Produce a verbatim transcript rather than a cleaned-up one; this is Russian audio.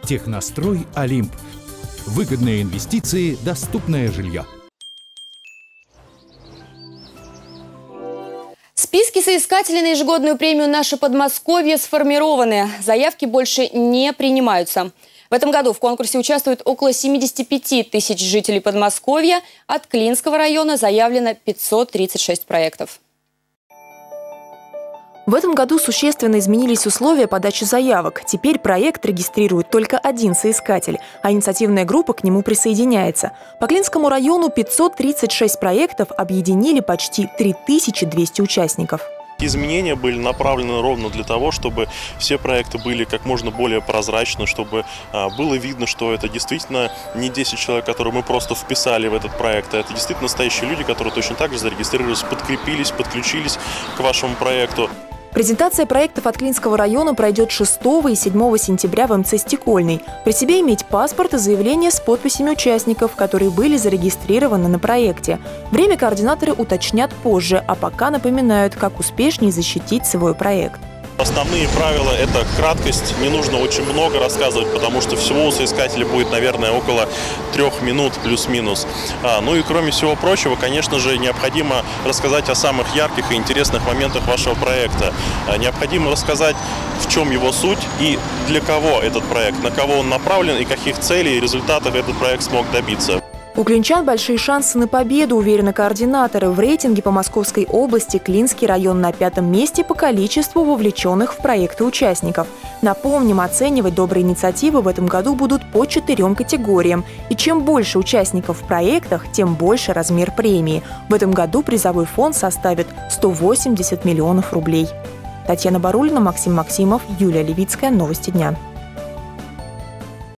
Технострой «Олимп». Выгодные инвестиции, доступное жилье. Списки соискателей на ежегодную премию «Наше Подмосковье» сформированы. Заявки больше не принимаются. В этом году в конкурсе участвуют около семидесяти пяти тысяч жителей Подмосковья. От Клинского района заявлено пятьсот тридцать шесть проектов. В этом году существенно изменились условия подачи заявок. Теперь проект регистрирует только один соискатель, а инициативная группа к нему присоединяется. По Клинскому району пятьсот тридцать шесть проектов объединили почти три тысячи двести участников. Изменения были направлены ровно для того, чтобы все проекты были как можно более прозрачны, чтобы а, было видно, что это действительно не десять человек, которые мы просто вписали в этот проект, а это действительно настоящие люди, которые точно так же зарегистрировались, подкрепились, подключились к вашему проекту. Презентация проектов от Клинского района пройдет шестого и седьмого сентября в эм цэ «Стекольный». При себе иметь паспорт и заявление с подписями участников, которые были зарегистрированы на проекте. Время координаторы уточнят позже, а пока напоминают, как успешнее защитить свой проект. Основные правила – это краткость, не нужно очень много рассказывать, потому что всего у соискателя будет, наверное, около трех минут плюс-минус. А, ну и кроме всего прочего, конечно же, необходимо рассказать о самых ярких и интересных моментах вашего проекта. А, необходимо рассказать, в чем его суть и для кого этот проект, на кого он направлен и каких целей и результатов этот проект смог добиться. У клинчан большие шансы на победу, уверены координаторы. В рейтинге по Московской области Клинский район на пятом месте по количеству вовлеченных в проекты участников. Напомним, оценивать добрые инициативы в этом году будут по четырем категориям. И чем больше участников в проектах, тем больше размер премии. В этом году призовой фонд составит сто восемьдесят миллионов рублей. Татьяна Барулина, Максим Максимов, Юлия Левицкая. Новости дня.